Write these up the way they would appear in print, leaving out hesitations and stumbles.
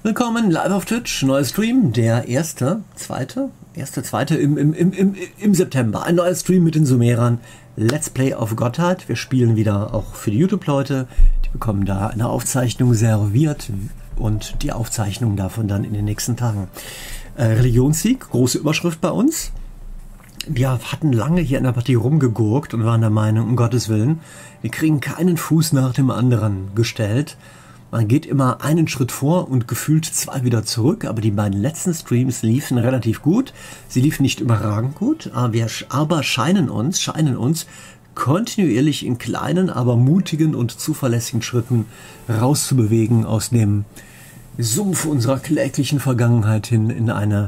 Willkommen live auf Twitch, neuer Stream, der zweite im September. Ein neuer Stream mit den Sumerern, Let's Play of Gottheit. Wir spielen wieder auch für die YouTube-Leute, die bekommen da eine Aufzeichnung serviert und die Aufzeichnung davon dann in den nächsten Tagen. Religionssieg, große Überschrift bei uns. Wir hatten lange hier in der Partie rumgegurkt und waren der Meinung, um Gottes Willen, wir kriegen keinen Fuß nach dem anderen gestellt. Man geht immer einen Schritt vor und gefühlt zwei wieder zurück, aber die beiden letzten Streams liefen relativ gut. Sie liefen nicht überragend gut, aber scheinen uns kontinuierlich in kleinen, aber mutigen und zuverlässigen Schritten rauszubewegen aus dem Sumpf unserer kläglichen Vergangenheit hin in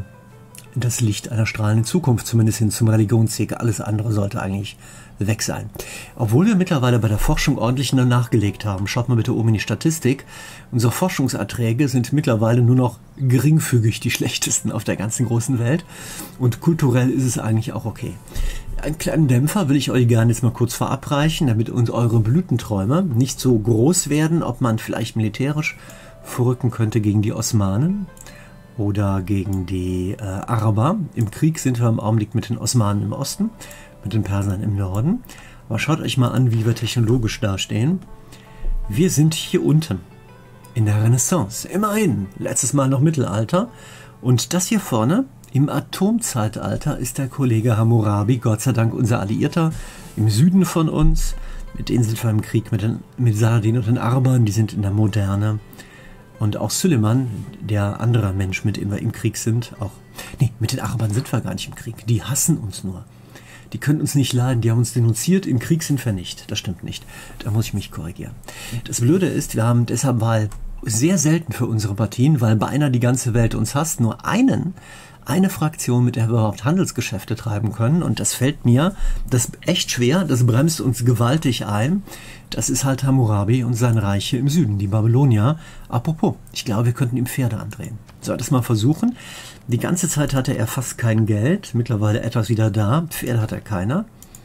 das Licht einer strahlenden Zukunft, zumindest hin zum Religionssieg. Alles andere sollte eigentlich weg sein. Obwohl wir mittlerweile bei der Forschung ordentlich nachgelegt haben. Schaut mal bitte oben in die Statistik. Unsere Forschungserträge sind mittlerweile nur noch geringfügig die schlechtesten auf der ganzen großen Welt. Und kulturell ist es eigentlich auch okay. Einen kleinen Dämpfer will ich euch gerne jetzt mal kurz verabreichen, damit uns eure Blütenträume nicht so groß werden, ob man vielleicht militärisch vorrücken könnte gegen die Osmanen oder gegen die Araber. Im Krieg sind wir im Augenblick mit den Osmanen im Osten, mit den Persern im Norden. Aber schaut euch mal an, wie wir technologisch dastehen. Wir sind hier unten in der Renaissance. Immerhin, letztes Mal noch Mittelalter. Und das hier vorne im Atomzeitalter ist der Kollege Hammurabi, Gott sei Dank unser Alliierter, im Süden von uns. Mit denen sind wir im Krieg mit Saladin und den Arabern, die sind in der Moderne. Und auch Süleyman, der andere Mensch, mit dem wir im Krieg sind, auch. Nee, mit den Arabern sind wir gar nicht im Krieg. Die hassen uns nur. Die können uns nicht leiden. Die haben uns denunziert. Im Krieg sind wir nicht. Das stimmt nicht. Da muss ich mich korrigieren. Das Blöde ist, wir haben deshalb sehr selten für unsere Partien, weil beinahe die ganze Welt uns hasst, nur eine Fraktion, mit der wir überhaupt Handelsgeschäfte treiben können. Und das fällt mir, das ist echt schwer, das bremst uns gewaltig ein. Das ist halt Hammurabi und sein Reich hier im Süden, die Babylonier. Apropos, ich glaube, wir könnten ihm Pferde andrehen. Soll das mal versuchen? Die ganze Zeit hatte er fast kein Geld, mittlerweile etwas wieder da. Pferde hat er keiner.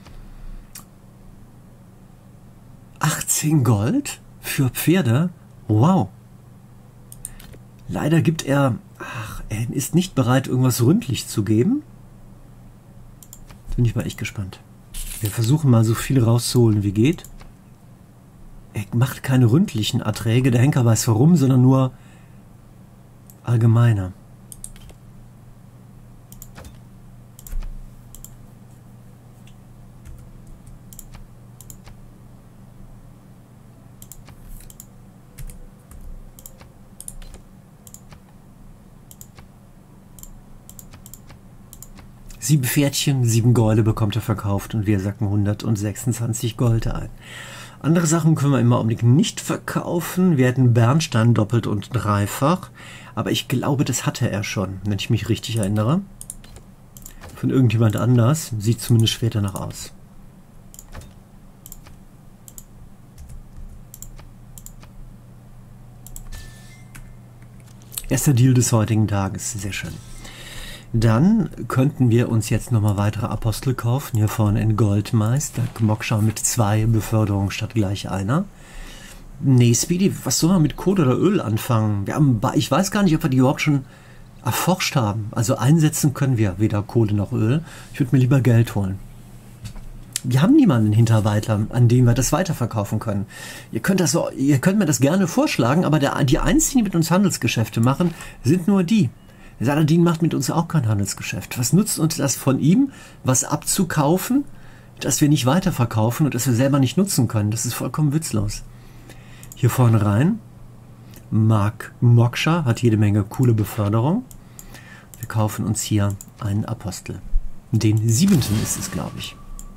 18 Gold für Pferde? Wow. Leider gibt er... er ist nicht bereit, irgendwas ründlich zu geben. Bin ich mal echt gespannt. Wir versuchen mal so viel rauszuholen wie geht. Er macht keine ründlichen Erträge, der Henker weiß warum, sondern nur allgemeiner. Sieben Pferdchen, 7 Golde bekommt er verkauft und wir sacken 126 Gold ein. Andere Sachen können wir im Augenblick nicht verkaufen. Wir hätten Bernstein doppelt und dreifach. Aber ich glaube, das hatte er schon, wenn ich mich richtig erinnere. Von irgendjemand anders. Sieht zumindest später noch aus. Erster Deal des heutigen Tages. Sehr schön. Dann könnten wir uns jetzt nochmal weitere Apostel kaufen. Hier vorne in Goldmeister. Moksha mit 2 Beförderungen statt gleich einer. Nee, Speedy, was soll man mit Kohle oder Öl anfangen? Ich weiß gar nicht, ob wir die überhaupt schon erforscht haben. Also einsetzen können wir weder Kohle noch Öl. Ich würde mir lieber Geld holen. Wir haben niemanden hinter Weitler, an dem wir das weiterverkaufen können. Ihr könnt mir das gerne vorschlagen, aber die einzigen, die mit uns Handelsgeschäfte machen, sind nur die. Saladin macht mit uns auch kein Handelsgeschäft. Was nutzt uns das von ihm, was abzukaufen, das wir nicht weiterverkaufen und das wir selber nicht nutzen können? Das ist vollkommen witzlos. Hier vorne rein. Moksha hat jede Menge coole Beförderung. Wir kaufen uns hier einen Apostel. Den 7. ist es, glaube ich.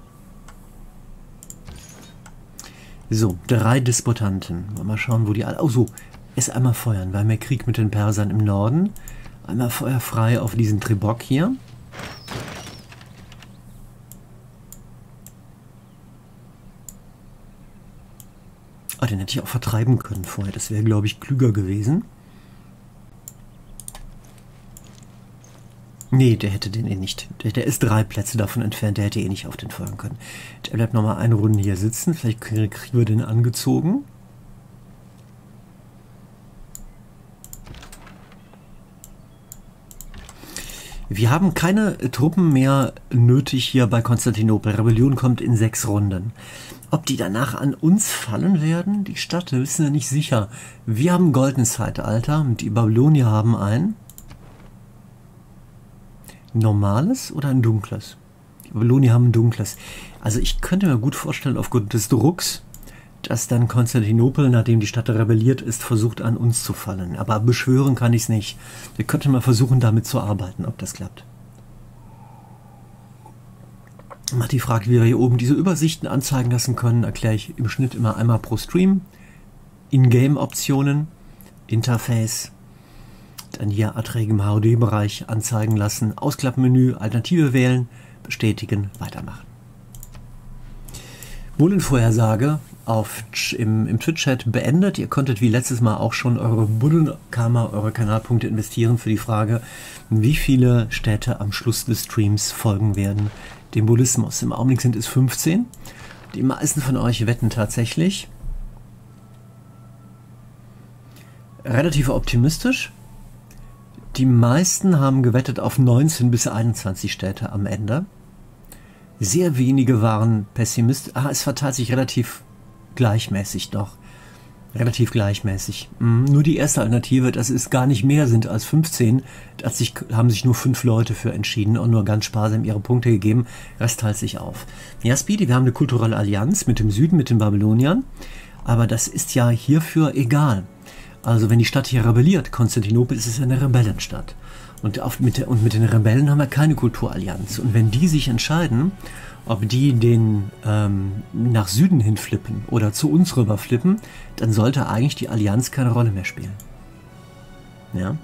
So, 3 Disputanten. Mal schauen, wo die alle... Oh so, erst einmal feuern. Wir haben ja Krieg mit den Persern im Norden. Einmal Feuer frei auf diesen Tribok hier. Ah, den hätte ich auch vertreiben können vorher. Das wäre, glaube ich, klüger gewesen. Nee, der hätte den eh nicht. Der ist 3 Plätze davon entfernt. Der hätte eh nicht auf den feuern können. Der bleibt nochmal eine Runde hier sitzen. Vielleicht kriegen wir den angezogen. Wir haben keine Truppen mehr nötig hier bei Konstantinopel. Rebellion kommt in 6 Runden. Ob die danach an uns fallen werden, die Stadt, wissen wir nicht sicher. Wir haben ein goldenes Zeitalter, die Babylonier haben ein normales oder ein dunkles. Die Babylonier haben ein dunkles. Also ich könnte mir gut vorstellen, aufgrund des Drucks, dass dann Konstantinopel, nachdem die Stadt rebelliert ist, versucht an uns zu fallen. Aber beschwören kann ich es nicht. Wir könnten mal versuchen, damit zu arbeiten, ob das klappt. Matti fragt, wie wir hier oben diese Übersichten anzeigen lassen können. Erkläre ich im Schnitt immer einmal pro Stream. In-Game-Optionen, Interface, dann hier Erträge im HUD-Bereich anzeigen lassen, Ausklappmenü, Alternative wählen, bestätigen, weitermachen. Bullenvorhersage im Twitch-Chat beendet. Ihr konntet wie letztes Mal auch schon eure Bullenkammer, eure Kanalpunkte investieren für die Frage, wie viele Städte am Schluss des Streams folgen werden dem Bullismus. Im Augenblick sind es 15. Die meisten von euch wetten tatsächlich relativ optimistisch. Die meisten haben gewettet auf 19 bis 21 Städte am Ende. Sehr wenige waren pessimistisch. Es verteilt sich relativ gleichmäßig doch. Relativ gleichmäßig. Nur die erste Alternative, dass es gar nicht mehr sind als 15, haben sich nur 5 Leute für entschieden und nur ganz sparsam ihre Punkte gegeben. Rest teilt sich auf. Ja, Speedy, wir haben eine kulturelle Allianz mit dem Süden, mit den Babyloniern. Aber das ist ja hierfür egal. Also wenn die Stadt hier rebelliert, Konstantinopel ist es eine Rebellenstadt. Und mit den Rebellen haben wir keine Kulturallianz. Und wenn die sich entscheiden, ob die den nach Süden hin flippen oder zu uns rüber flippen, dann sollte eigentlich die Allianz keine Rolle mehr spielen. Ja.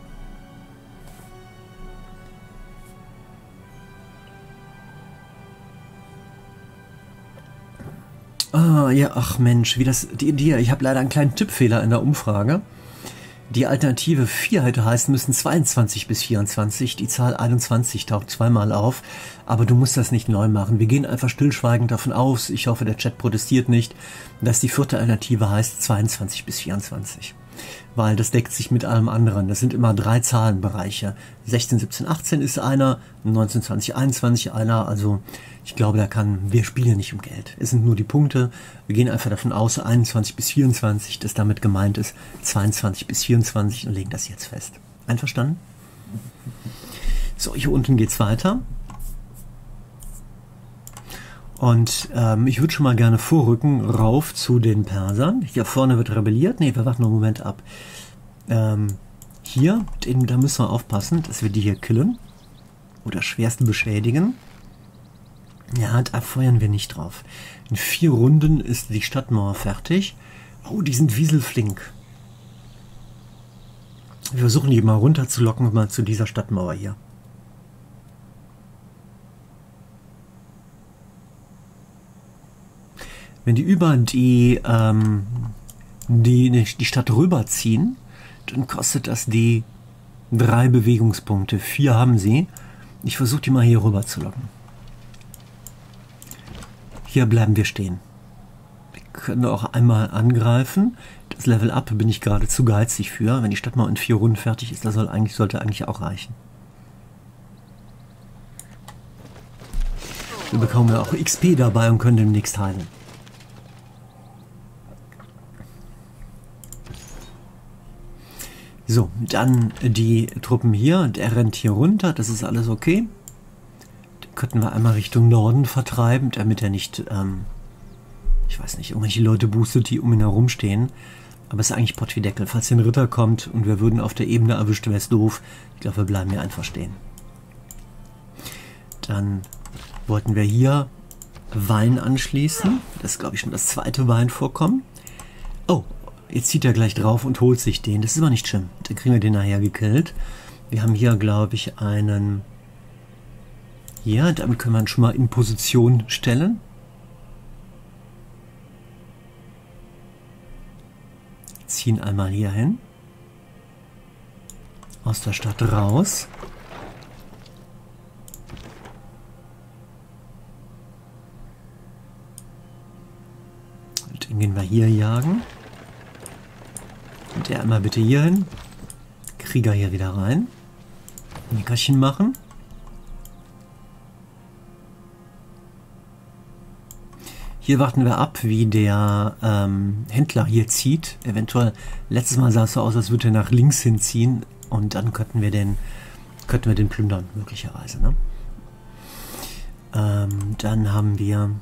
Ah, ja, ach Mensch, ich habe leider einen kleinen Tippfehler in der Umfrage. Die Alternative 4 hätte heißen müssen 22 bis 24. Die Zahl 21 taucht zweimal auf. Aber du musst das nicht neu machen. Wir gehen einfach stillschweigend davon aus, ich hoffe, der Chat protestiert nicht, dass die 4. Alternative heißt 22 bis 24. Weil das deckt sich mit allem anderen. Das sind immer 3 Zahlenbereiche. 16, 17, 18 ist einer, 19, 20, 21 einer. Also ich glaube, wir spielen nicht um Geld. Es sind nur die Punkte. Wir gehen einfach davon aus, 21 bis 24, dass damit gemeint ist 22 bis 24 und legen das jetzt fest. Einverstanden? So, hier unten geht's weiter. Und ich würde schon mal gerne vorrücken, rauf zu den Persern. Hier vorne wird rebelliert. Ne, wir warten noch einen Moment ab. Hier, da müssen wir aufpassen, dass wir die hier killen. Oder schwerst beschädigen. Ja, da feuern wir nicht drauf. In 4 Runden ist die Stadtmauer fertig. Oh, die sind wieselflink. Wir versuchen die mal runterzulocken, mal zu dieser Stadtmauer hier. Wenn die über die Stadt rüberziehen, dann kostet das die 3 Bewegungspunkte. 4 haben sie. Ich versuche die mal hier rüber zu locken. Hier bleiben wir stehen. Wir können auch einmal angreifen. Das Level Up bin ich gerade zu geizig für. Wenn die Stadt mal in 4 Runden fertig ist, das sollte eigentlich auch reichen. Wir bekommen ja auch XP dabei und können demnächst heilen. So, dann die Truppen hier. Der rennt hier runter. Das ist alles okay. Könnten wir einmal Richtung Norden vertreiben, damit er nicht, ich weiß nicht, irgendwelche Leute boostet, die um ihn herum stehen. Aber es ist eigentlich Pott wie Deckel. Falls hier ein Ritter kommt und wir würden auf der Ebene erwischt, wäre es doof. Ich glaube, wir bleiben hier einfach stehen. Dann wollten wir hier Wein anschließen. Das ist, glaube ich, schon das 2. Weinvorkommen. Oh, jetzt zieht er gleich drauf und holt sich den. Das ist aber nicht schlimm. Dann kriegen wir den nachher gekillt. Wir haben hier, glaube ich, einen... Ja, damit können wir ihn schon mal in Position stellen. Ziehen einmal hier hin. Aus der Stadt raus. Und dann gehen wir hier jagen. Und der einmal bitte hier hin. Krieger hier wieder rein. Nickerchen machen. Hier warten wir ab, wie der Händler hier zieht. Eventuell, letztes Mal sah es so aus, als würde er nach links hinziehen und dann könnten wir den plündern, möglicherweise. Ne? Dann haben wir...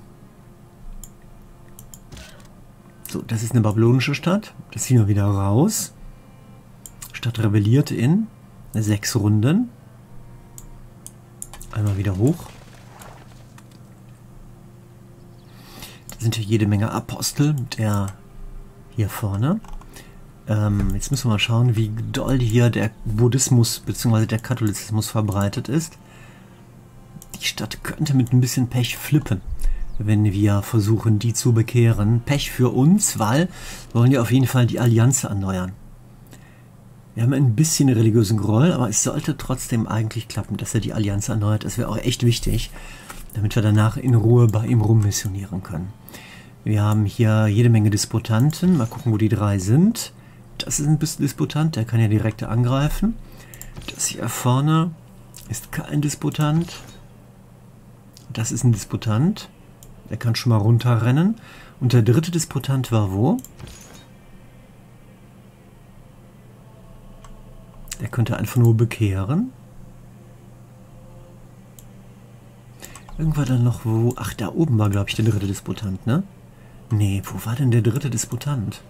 So, das ist eine babylonische Stadt. Das ziehen wir wieder raus. Stadt rebelliert in 6 Runden. Einmal wieder hoch. Da sind hier jede Menge Apostel. Der hier vorne. Jetzt müssen wir mal schauen, wie doll hier der Buddhismus bzw. der Katholizismus verbreitet ist. Die Stadt könnte mit ein bisschen Pech flippen, wenn wir versuchen, die zu bekehren. Pech für uns, weil wir wollen ja auf jeden Fall die Allianz erneuern. Wir haben ein bisschen religiösen Groll, aber es sollte trotzdem eigentlich klappen, dass er die Allianz erneuert. Das wäre auch echt wichtig, damit wir danach in Ruhe bei ihm rummissionieren können. Wir haben hier jede Menge Disputanten. Mal gucken, wo die 3 sind. Das ist ein Disputant, der kann ja direkt angreifen. Das hier vorne ist kein Disputant. Das ist ein Disputant. Der kann schon mal runterrennen. Und der 3. Disputant war wo? Der könnte einfach nur bekehren. Irgendwann dann noch wo... Ach, da oben war, glaube ich, der 3. Disputant, ne? Nee, wo war denn der 3. Disputant?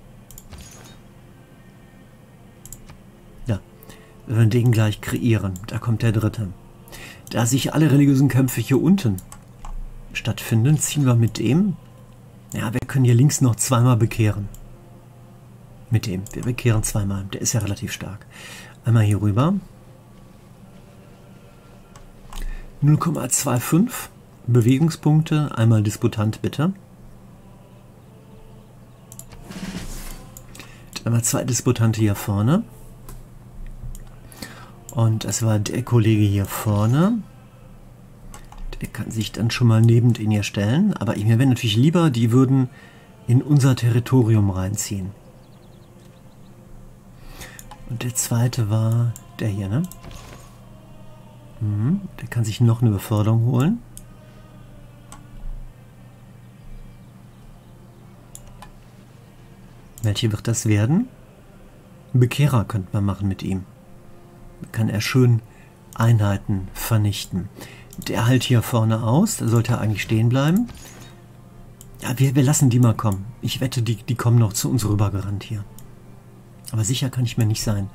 Ja, wir werden den gleich kreieren. Da kommt der 3. Da sich alle religiösen Kämpfe hier unten stattfinden, ziehen wir mit dem. Ja, wir können hier links noch 2-mal bekehren. Mit dem. Wir bekehren 2-mal. Der ist ja relativ stark. Einmal hier rüber. 0,25 Bewegungspunkte. Einmal Disputant, bitte. Einmal 2 Disputante hier vorne. Und das war der Kollege hier vorne. Der kann sich dann schon mal neben ihn hier stellen. Aber mir wäre natürlich lieber, die würden in unser Territorium reinziehen. Und der zweite war der hier, ne? Der kann sich noch eine Beförderung holen. Welche wird das werden? Bekehrer könnte man machen mit ihm. Kann er schön Einheiten vernichten. Der hält hier vorne aus, da sollte er eigentlich stehen bleiben. Ja, wir lassen die mal kommen. Ich wette, die kommen noch zu uns rübergerannt hier. Aber sicher kann ich mir nicht sein.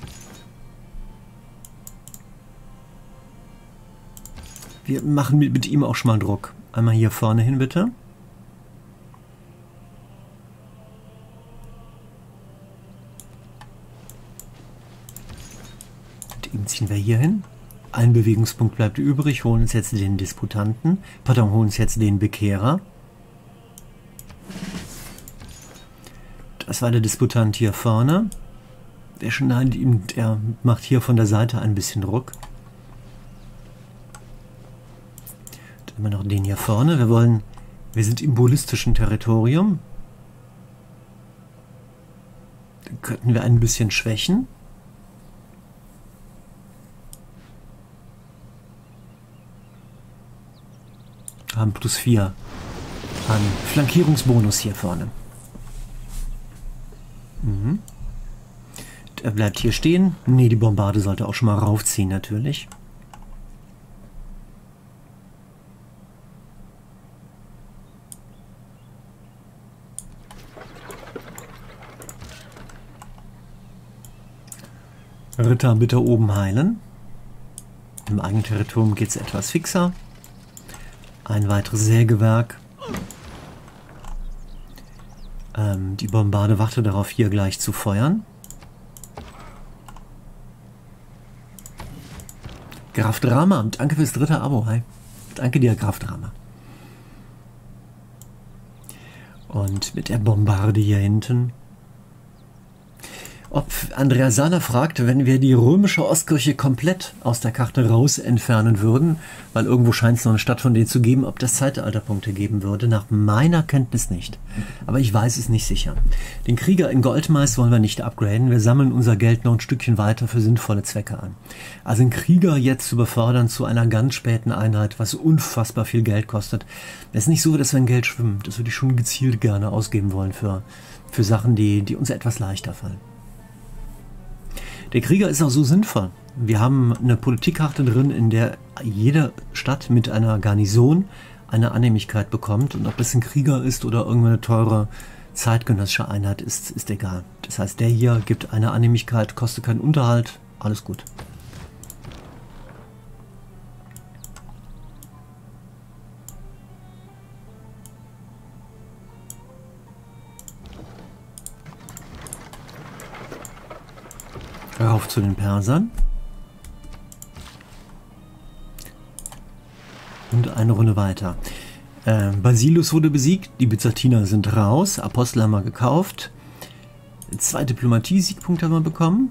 Wir machen mit ihm auch schon mal Druck. Einmal hier vorne hin, bitte. Mit ihm ziehen wir hier hin. Ein Bewegungspunkt bleibt übrig. Holen uns jetzt den Disputanten. Pardon, holen uns jetzt den Bekehrer. Das war der Disputant hier vorne. Der macht hier von der Seite ein bisschen Druck. Dann haben wir noch den hier vorne. Wir sind im buddhistischen Territorium. Dann könnten wir ein bisschen schwächen. Haben +4 an Flankierungsbonus hier vorne. Der bleibt hier stehen. Ne, die Bombarde sollte auch schon mal raufziehen, natürlich. Ritter bitte oben heilen. Im eigenen Territorium geht es etwas fixer. Ein weiteres Sägewerk. Die Bombarde wartet darauf, hier gleich zu feuern. Graf Drama, danke fürs 3. Abo. Hi. Danke dir, Graf Drama. Und mit der Bombarde hier hinten. Ob Andrea Sahler fragt, wenn wir die römische Ostkirche komplett aus der Karte raus entfernen würden, weil irgendwo scheint es noch eine Stadt von denen zu geben, ob das Zeitalterpunkte geben würde. Nach meiner Kenntnis nicht. Aber ich weiß es nicht sicher. Den Krieger in Goldmais wollen wir nicht upgraden. Wir sammeln unser Geld noch ein Stückchen weiter für sinnvolle Zwecke an. Also einen Krieger jetzt zu befördern zu einer ganz späten Einheit, was unfassbar viel Geld kostet. Es ist nicht so, dass wir in Geld schwimmen. Das würde ich schon gezielt gerne ausgeben wollen für Sachen, die uns etwas leichter fallen. Der Krieger ist auch so sinnvoll. Wir haben eine Politikkarte drin, in der jede Stadt mit einer Garnison eine Annehmlichkeit bekommt. Und ob das ein Krieger ist oder irgendeine teure zeitgenössische Einheit, ist egal. Das heißt, der hier gibt eine Annehmlichkeit, kostet keinen Unterhalt, alles gut. Rauf zu den Persern. Und eine Runde weiter. Basilus wurde besiegt, die Byzantiner sind raus, Apostel haben wir gekauft. 2 Diplomatie-Siegpunkte haben wir bekommen.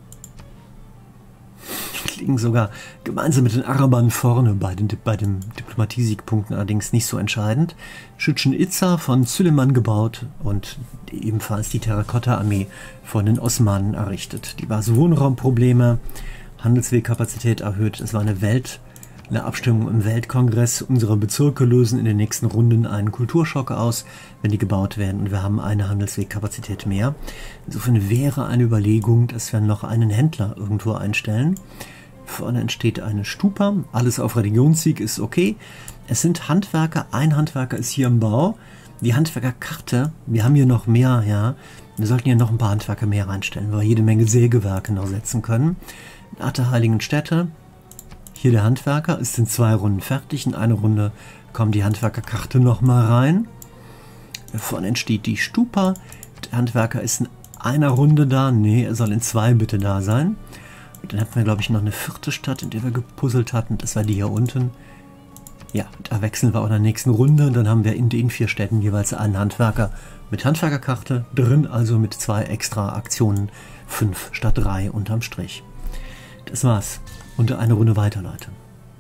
Liegen sogar gemeinsam mit den Arabern vorne bei den Diplomatie-Siegpunkten, allerdings nicht so entscheidend. Chichen Itza von Süleyman gebaut und ebenfalls die Terrakotta-Armee von den Osmanen errichtet. Diverse Wohnraumprobleme, Handelswegkapazität erhöht. Es war eine Abstimmung im Weltkongress. Unsere Bezirke lösen in den nächsten Runden einen Kulturschock aus, wenn die gebaut werden. Und wir haben eine Handelswegkapazität mehr. Insofern wäre eine Überlegung, dass wir noch einen Händler irgendwo einstellen. Vorne entsteht eine Stupa. Alles auf Religionssieg ist okay. Es sind Handwerker. Ein Handwerker ist hier im Bau. Die Handwerkerkarte, wir haben hier noch mehr, ja. Wir sollten hier noch ein paar Handwerker mehr reinstellen, weil wir jede Menge Sägewerke noch setzen können. Art der Heiligen Städte. Hier der Handwerker ist in 2 Runden fertig. In einer Runde kommt die Handwerkerkarte nochmal rein. Vorne entsteht die Stupa. Der Handwerker ist in einer Runde da. Nee, er soll in 2 bitte da sein. Und dann hatten wir, glaube ich, noch eine 4. Stadt, in der wir gepuzzelt hatten. Das war die hier unten. Ja, da wechseln wir auch in der nächsten Runde. Und dann haben wir in den 4 Städten jeweils einen Handwerker mit Handwerkerkarte drin, also mit 2 extra Aktionen. 5 statt 3 unterm Strich. Das war's. Und eine Runde weiter, Leute.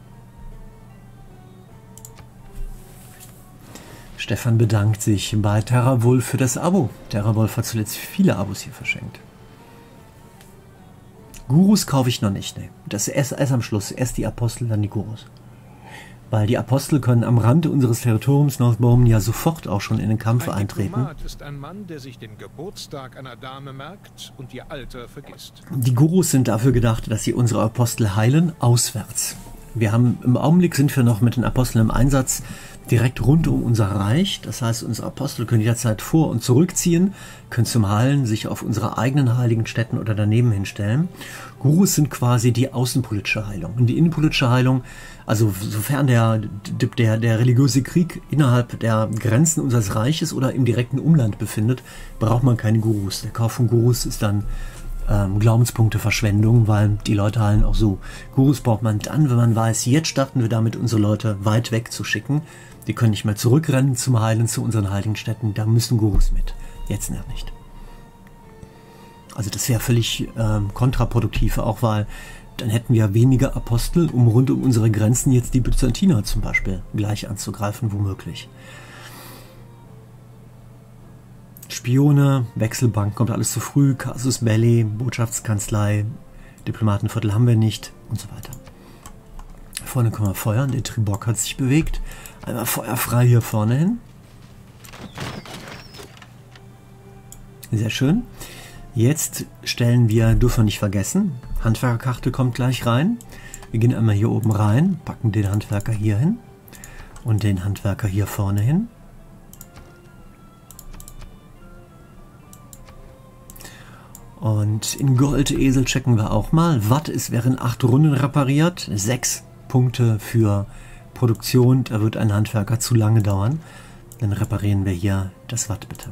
Stefan bedankt sich bei TerraWolf für das Abo. TerraWolf hat zuletzt viele Abos hier verschenkt. Gurus kaufe ich noch nicht. Nee. Das ist erst am Schluss. Erst die Apostel, dann die Gurus. Weil die Apostel können am Rande unseres Territoriums Northbowman ja sofort auch schon in den Kampf eintreten. Ein Diplomat ist ein Mann, der sich den Geburtstag einer Dame merkt und ihr Alter vergisst. Die Gurus sind dafür gedacht, dass sie unsere Apostel heilen, auswärts. Im Augenblick sind wir noch mit den Aposteln im Einsatz direkt rund um unser Reich. Das heißt, unsere Apostel können jederzeit vor- und zurückziehen, können zum Heilen sich auf unsere eigenen heiligen Städten oder daneben hinstellen. Gurus sind quasi die außenpolitische Heilung. Und die innenpolitische Heilung, also sofern der religiöse Krieg innerhalb der Grenzen unseres Reiches oder im direkten Umland befindet, braucht man keine Gurus. Der Kauf von Gurus ist dann Glaubenspunkte-Verschwendung, weil die Leute heilen auch so. Gurus braucht man dann, wenn man weiß, jetzt starten wir damit, unsere Leute weit weg zu schicken. Die können nicht mehr zurückrennen zum Heilen, zu unseren heiligen Städten. Da müssen Gurus mit. Jetzt noch nicht. Also das wäre völlig kontraproduktiv, auch weil dann hätten wir weniger Apostel, um rund um unsere Grenzen jetzt die Byzantiner zum Beispiel gleich anzugreifen, womöglich. Spione, Wechselbank, kommt alles zu früh, Casus Belli, Botschaftskanzlei, Diplomatenviertel haben wir nicht und so weiter. Vorne können wir feuern, der Tribok hat sich bewegt. Einmal feuerfrei hier vorne hin. Sehr schön. Jetzt stellen wir, dürfen wir nicht vergessen, Handwerkerkarte kommt gleich rein. Wir gehen einmal hier oben rein, packen den Handwerker hier hin und den Handwerker hier vorne hin. Und in Goldesel checken wir auch mal. Watt ist während 8 Runden repariert. 6 Punkte für Produktion. Da wird ein Handwerker zu lange dauern. Dann reparieren wir hier das Watt bitte.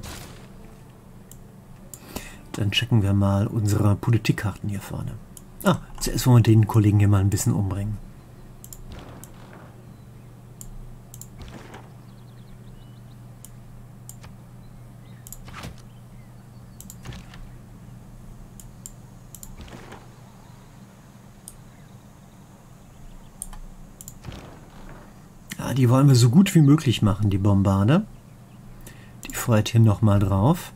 Dann checken wir mal unsere Politikkarten hier vorne. Zuerst wollen wir den Kollegen hier mal ein bisschen umbringen. die wollen wir so gut wie möglich machen, die Bombarde. Die feuert hier nochmal drauf.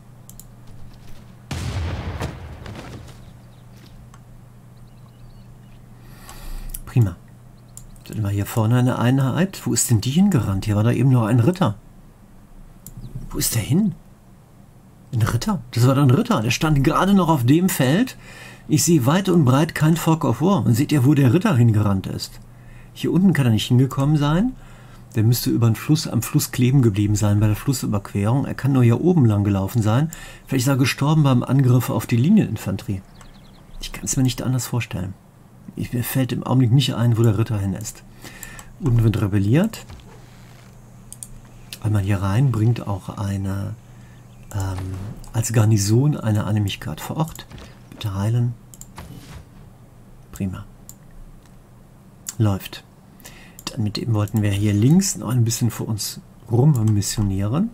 Prima. Dann haben wir hier vorne eine Einheit. Wo ist denn die hingerannt? Hier war da eben noch ein Ritter. Wo ist der hin? Ein Ritter? Das war doch ein Ritter. Der stand gerade noch auf dem Feld. Ich sehe weit und breit kein Fog of War. Und seht ihr, wo der Ritter hingerannt ist? Hier unten kann er nicht hingekommen sein. Der müsste über den Fluss, am Fluss kleben geblieben sein bei der Flussüberquerung. Er kann nur hier oben lang gelaufen sein. Vielleicht ist er gestorben beim Angriff auf die Linieninfanterie. Ich kann es mir nicht anders vorstellen. Mir fällt im Augenblick nicht ein, wo der Ritter hin ist. Unten wird rebelliert. Einmal hier rein bringt auch eine als Garnison eine Annehmlichkeit vor Ort. Bitte heilen. Prima. Läuft. Dann mit dem wollten wir hier links noch ein bisschen für uns rum missionieren.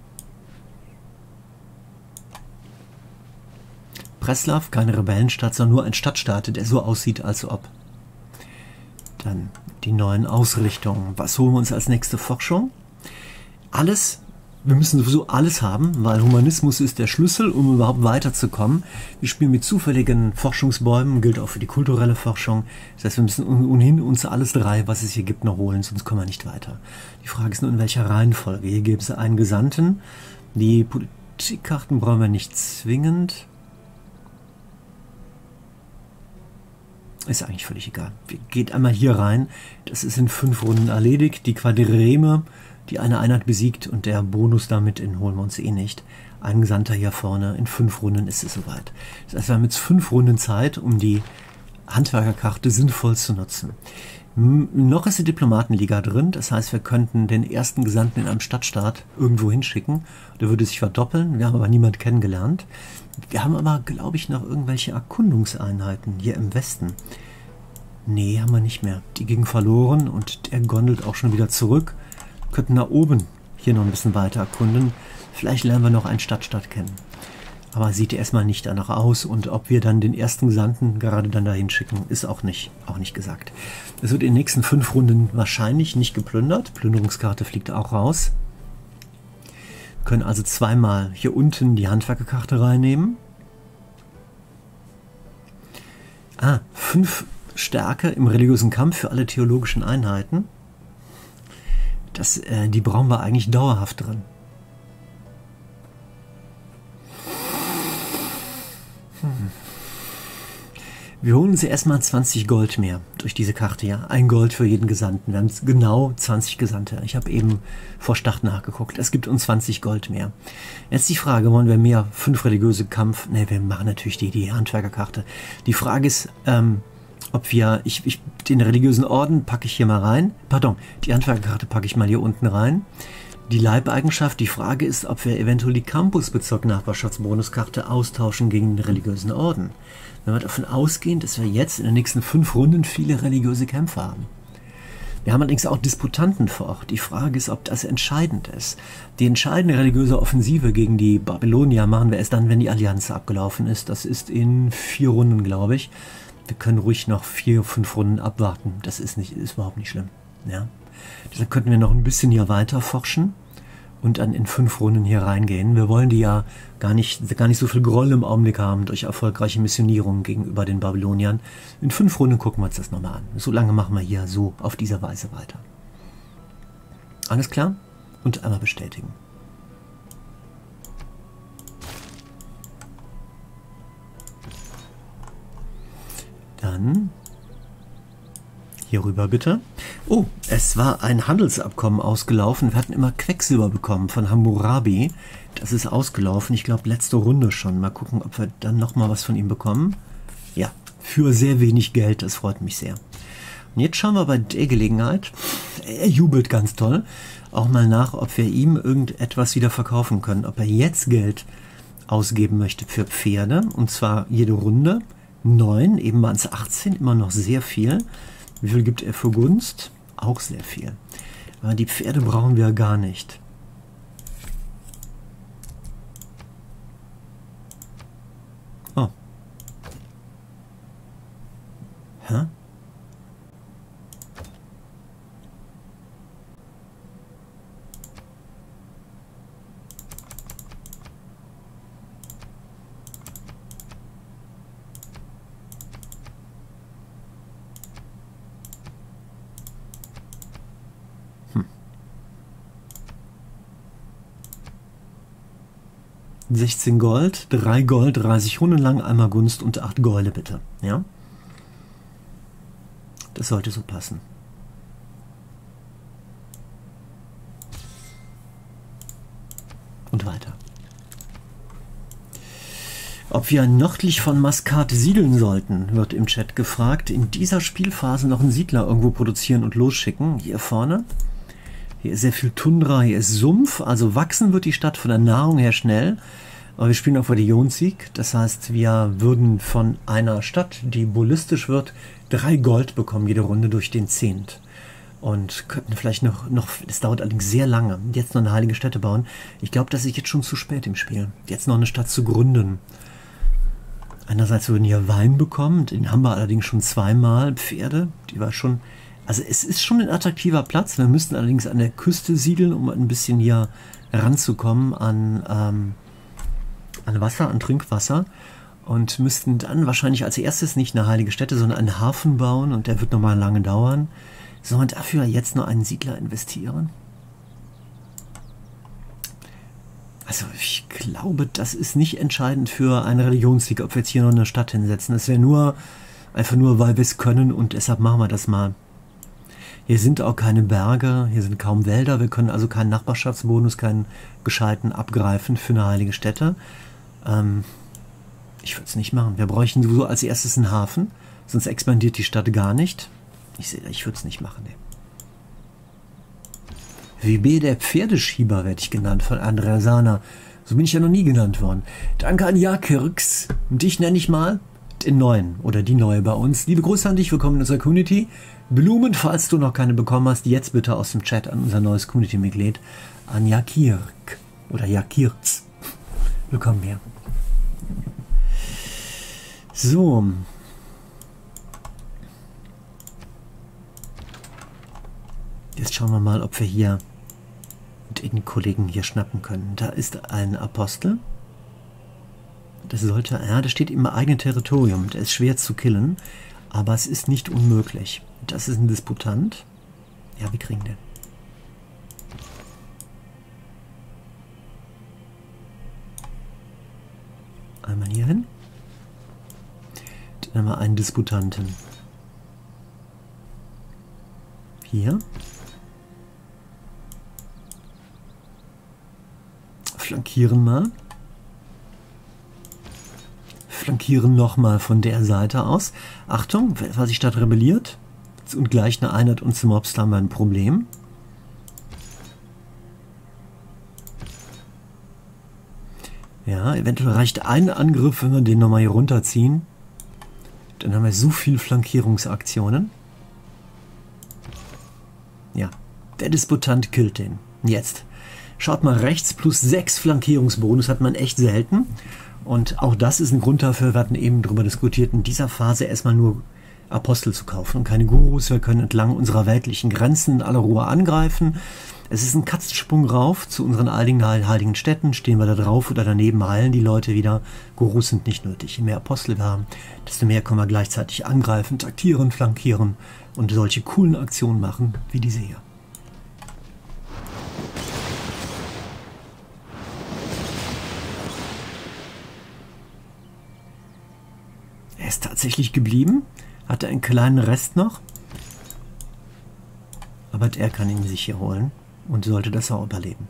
Breslav, keine Rebellenstadt, sondern nur ein Stadtstaat, der so aussieht, als ob. Dann die neuen Ausrichtungen. Was holen wir uns als nächste Forschung? Alles. Wir müssen sowieso alles haben, weil Humanismus ist der Schlüssel, um überhaupt weiterzukommen. Wir spielen mit zufälligen Forschungsbäumen, gilt auch für die kulturelle Forschung. Das heißt, wir müssen ohnehin uns alles drei, was es hier gibt, noch holen, sonst kommen wir nicht weiter. Die Frage ist nur, in welcher Reihenfolge. Hier gibt es einen Gesandten. Die Politikkarten brauchen wir nicht zwingend. Ist eigentlich völlig egal. Geht einmal hier rein. Das ist in 5 Runden erledigt. Die Quadrireme, die eine Einheit besiegt und der Bonus damit, den holen wir uns eh nicht. Ein Gesandter hier vorne. In 5 Runden ist es soweit. Das heißt, wir haben jetzt 5 Runden Zeit, um die Handwerkerkarte sinnvoll zu nutzen. Noch ist die Diplomatenliga drin. Das heißt, wir könnten den ersten Gesandten in einem Stadtstaat irgendwo hinschicken. Der würde sich verdoppeln. Wir haben aber niemanden kennengelernt. Wir haben aber, glaube ich, noch irgendwelche Erkundungseinheiten hier im Westen. Nee, haben wir nicht mehr. Die gingen verloren und der gondelt auch schon wieder zurück. Könnten da oben hier noch ein bisschen weiter erkunden. Vielleicht lernen wir noch einen Stadtstaat kennen. Aber sieht erstmal nicht danach aus. Und ob wir dann den ersten Gesandten gerade dann dahin schicken, ist auch nicht gesagt. Es wird in den nächsten 5 Runden wahrscheinlich nicht geplündert. Plünderungskarte fliegt auch raus. Können also zweimal hier unten die Handwerkerkarte reinnehmen. 5 Stärke im religiösen Kampf für alle theologischen Einheiten. Die brauchen wir eigentlich dauerhaft drin. Wir holen uns erstmal 20 Gold mehr durch diese Karte hier. 1 Gold für jeden Gesandten. Wir haben genau 20 Gesandte. Ich habe eben vor Start nachgeguckt. Es gibt uns 20 Gold mehr. Jetzt die Frage, wollen wir mehr 5 religiöse Kampf? Ne, wir machen natürlich die Handwerkerkarte. Die Frage ist, ob wir, den religiösen Orden packe ich hier mal rein. Pardon, die Handwerkerkarte packe ich mal hier unten rein. Die Leibeigenschaft, die Frage ist, ob wir eventuell die Campusbezirk-Nachbarschaftsbonuskarte austauschen gegen den religiösen Orden. Wenn wir davon ausgehen, dass wir jetzt in den nächsten 5 Runden viele religiöse Kämpfe haben. Wir haben allerdings auch Disputanten vor Ort. Die Frage ist, ob das entscheidend ist. Die entscheidende religiöse Offensive gegen die Babylonier machen wir erst dann, wenn die Allianz abgelaufen ist. Das ist in 4 Runden, glaube ich. Wir können ruhig noch 4, 5 Runden abwarten. Das ist überhaupt nicht schlimm. Ja? Deshalb könnten wir noch ein bisschen hier weiter forschen und dann in 5 Runden hier reingehen. Wir wollen die ja gar nicht so viel Groll im Augenblick haben durch erfolgreiche Missionierungen gegenüber den Babyloniern. In 5 Runden gucken wir uns das nochmal an. So lange machen wir hier so auf diese Weise weiter. Alles klar? Und einmal bestätigen. Dann hier rüber bitte. Oh, es war ein Handelsabkommen ausgelaufen. Wir hatten immer Quecksilber bekommen von Hammurabi. Das ist ausgelaufen. Ich glaube, letzte Runde schon. Mal gucken, ob wir dann nochmal was von ihm bekommen. Ja, für sehr wenig Geld. Das freut mich sehr. Und jetzt schauen wir bei der Gelegenheit, er jubelt ganz toll, auch mal nach, ob wir ihm irgendetwas wieder verkaufen können. Ob er jetzt Geld ausgeben möchte für Pferde. Und zwar jede Runde. 9, eben waren es 18, immer noch sehr viel. Wie viel gibt er für Gunst? Auch sehr viel. Aber die Pferde brauchen wir gar nicht. Oh. Hä? 16 Gold, 3 Gold, 30 Runden lang, einmal Gunst und 8 Gäule bitte. Ja? Das sollte so passen. Und weiter. Ob wir nördlich von Maskat siedeln sollten, wird im Chat gefragt. In dieser Spielphase noch einen Siedler irgendwo produzieren und losschicken. Hier vorne. Hier ist sehr viel Tundra, hier ist Sumpf. Also wachsen wird die Stadt von der Nahrung her schnell. Aber wir spielen auf Religionssieg. Das heißt, wir würden von einer Stadt, die bullistisch wird, 3 Gold bekommen jede Runde durch den Zehnt. Und könnten vielleicht noch, das dauert allerdings sehr lange, jetzt noch eine heilige Stätte bauen. Ich glaube, das ist jetzt schon zu spät im Spiel, jetzt noch eine Stadt zu gründen. Einerseits würden wir hier Wein bekommen, den haben wir allerdings schon zweimal. Pferde, die war schon, also es ist schon ein attraktiver Platz. Wir müssten allerdings an der Küste siedeln, um ein bisschen hier ranzukommen an Wasser, an Trinkwasser. Und müssten dann wahrscheinlich als erstes nicht eine heilige Stätte, sondern einen Hafen bauen. Und der wird nochmal lange dauern. Sollen wir dafür jetzt noch einen Siedler investieren? Also ich glaube, das ist nicht entscheidend für einen Religionssieg, ob wir jetzt hier noch eine Stadt hinsetzen. Das wäre einfach nur, weil wir es können und deshalb machen wir das mal. Hier sind auch keine Berge, hier sind kaum Wälder. Wir können also keinen Nachbarschaftsbonus, keinen gescheiten abgreifen für eine heilige Stätte. Ich würde es nicht machen. Wir bräuchten sowieso als erstes einen Hafen, sonst expandiert die Stadt gar nicht. Ich würde es nicht machen. Nee. WB der Pferdeschieber werde ich genannt von Andrea Sana. So bin ich ja noch nie genannt worden. Danke an Jakirks. Und dich nenne ich mal den Neuen oder die Neue bei uns. Liebe Grüße an dich, willkommen in unserer Community. Blumen, falls du noch keine bekommen hast, jetzt bitte aus dem Chat an unser neues Community-Mitglied, an Jakirk oder Jakirks. Willkommen hier. So. Jetzt schauen wir mal, ob wir hier den Kollegen hier schnappen können. Da ist ein Apostel. Das sollte, ja, der steht im eigenen Territorium. Der ist schwer zu killen, aber es ist nicht unmöglich. Das ist ein Disputant. Ja, wir kriegen den. Einmal hier hin. Dann haben wir einen Disputanten. Hier. Flankieren mal. Flankieren nochmal von der Seite aus. Achtung, falls die Stadt rebelliert und gleich eine Einheit uns mobst, haben wir ein Problem. Ja, eventuell reicht ein Angriff, wenn wir den nochmal hier runterziehen. Dann haben wir so viele Flankierungsaktionen. Ja, der Disputant killt den. Jetzt. Schaut mal rechts, plus 6 Flankierungsbonus hat man echt selten. Und auch das ist ein Grund dafür, wir hatten eben darüber diskutiert, in dieser Phase erstmal nur Apostel zu kaufen und keine Gurus. Wir können entlang unserer weltlichen Grenzen in aller Ruhe angreifen. Es ist ein Katzensprung rauf zu unseren heiligen Städten. Stehen wir da drauf oder daneben, heilen die Leute wieder. Gurus sind nicht nötig. Je mehr Apostel wir haben, desto mehr können wir gleichzeitig angreifen, taktieren, flankieren und solche coolen Aktionen machen, wie diese hier. Er ist tatsächlich geblieben, hatte einen kleinen Rest noch, aber er kann ihn sich hier holen und sollte das auch überleben.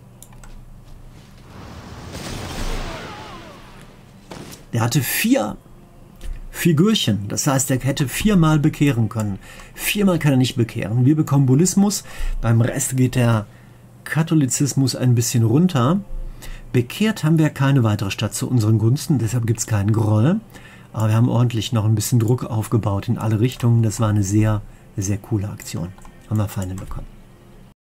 Der hatte 4 Figürchen, das heißt, er hätte 4-mal bekehren können. 4-mal kann er nicht bekehren. Wir bekommen Bullismus, beim Rest geht der Katholizismus ein bisschen runter. Bekehrt haben wir keine weitere Stadt zu unseren Gunsten, deshalb gibt es keinen Groll. Aber wir haben ordentlich noch ein bisschen Druck aufgebaut in alle Richtungen. Das war eine sehr, sehr coole Aktion. Haben wir Feinde bekommen.